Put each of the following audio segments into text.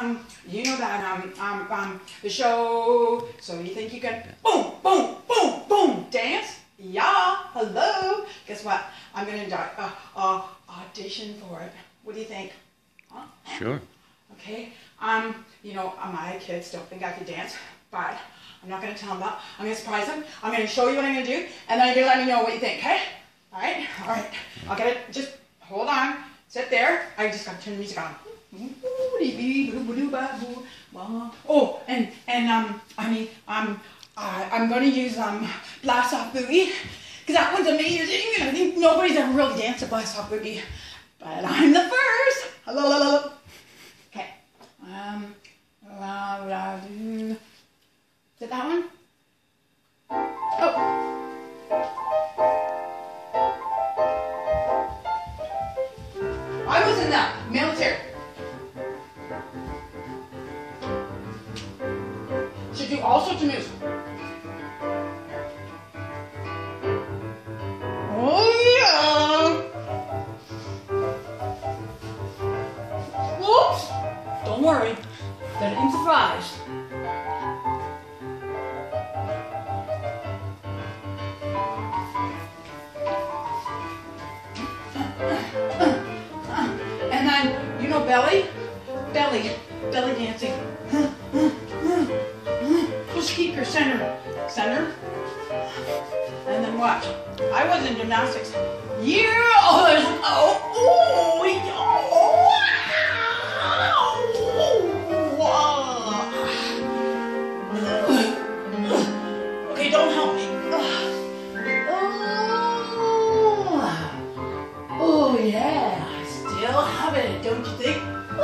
you know that, the show, so you think you can boom, boom, boom, boom, dance? Yeah, hello. Guess what? I'm going to audition for it. What do you think? Huh? Sure. Okay. You know, my kids don't think I could dance, but I'm not going to tell them that. I'm going to surprise them. I'm going to show you what I'm going to do, and then you're going to let me know what you think, okay? All right? All right. I'll get it. Just hold on. Sit there. I just got to turn the music on. Oh, and I'm going to use Blast Off Boogie, because that one's amazing, and I think nobody's ever really danced a Blast Off Boogie, but I'm the first. Hello. Okay. Is it that one? Oh. I was in the military. Should do all sorts of moves. Oh yeah! Whoops! Don't worry, they're improvised. And then, you know, belly dancing. Just keep your center. And then watch. I was in gymnastics. Yeah. Okay, don't help me. Oh yeah, I still have it, don't you think?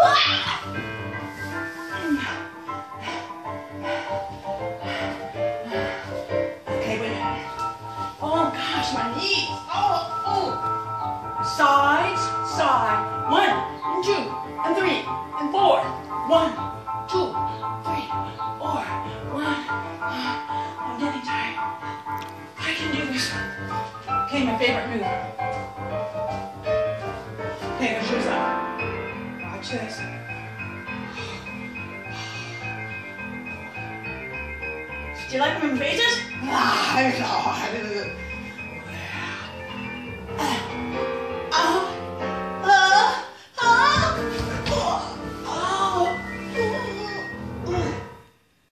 Okay, wait a minute. Oh gosh, my knees. Oh. Sides, side. 1 and 2 and 3 and 4. 1, 2, 3, 4. 1. I'm getting tired. I can do this. Okay, my favorite move. Okay, I'm gonna show you something. Watch this. Do you like moving faces?